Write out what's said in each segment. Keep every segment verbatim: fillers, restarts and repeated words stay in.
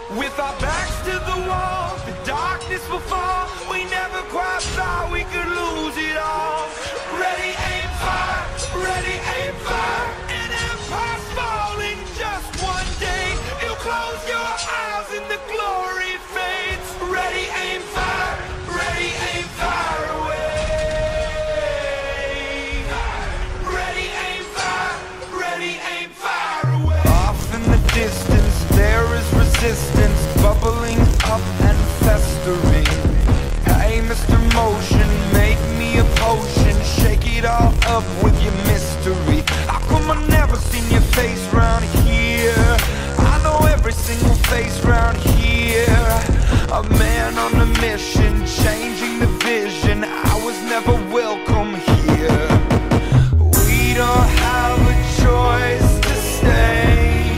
With our backs to the wall, the darkness will fall. We never quite thought we could lose it all. Ready, aim, fire. Ready, aim, fire. An empire's falling just one day. You'll close your eyes and the glory fades. Ready, aim, fire. Ready, aim, fire away. Ready, aim, fire. Ready, aim, fire away. Off in the distance there is resistance, bubbling up and festering. Hey, Mister Motion, make me a potion. Shake it all up with your mystery. How come I never seen your face round here? I know every single face round here. A man on a mission, changing the vision. I was never welcome here. We don't have a choice to stay.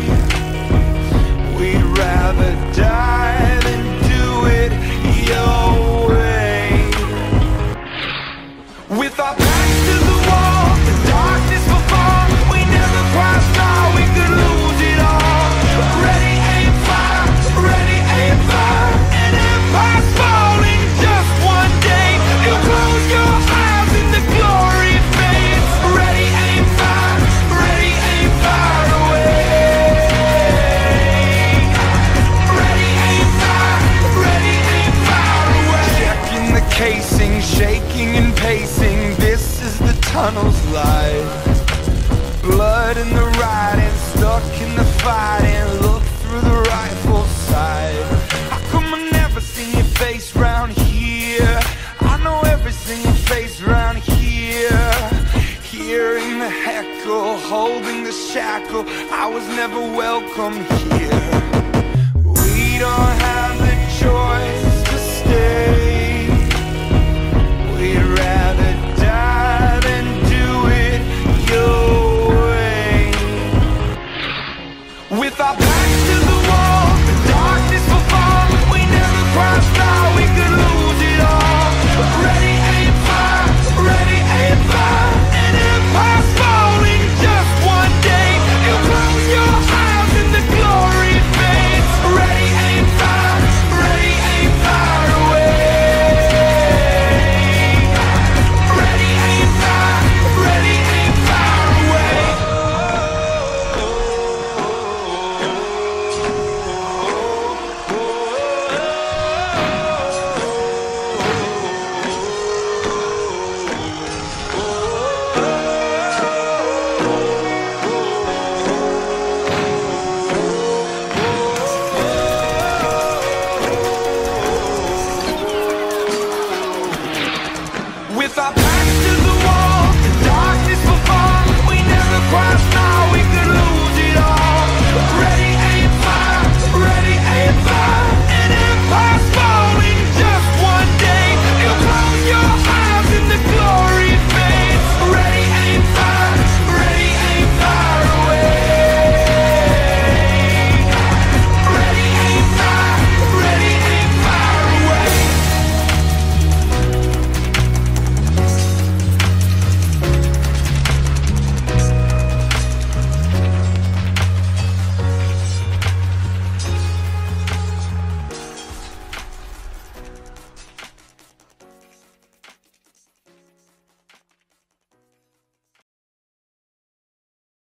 We'd rather die than do it your way. With our backs to the wall, the darkness will fall. We never quite thought we could lose it all. Ready, aim, fire. Ready, aim, fire. An empire's falling just one day. You'll close your eyes and the glory fades. Ready, aim, fire. Ready, aim, fire away. Ready, aim, fire. Ready, aim, fire away. Checking the casing, shaking and pacing. This is the tunnel's light. Blood in the riding, stuck in the fighting. Look through the rifle sight. How come I never seen your face round here? I know every single face round here. Hearing the heckle, holding the shackle. I was never welcome here.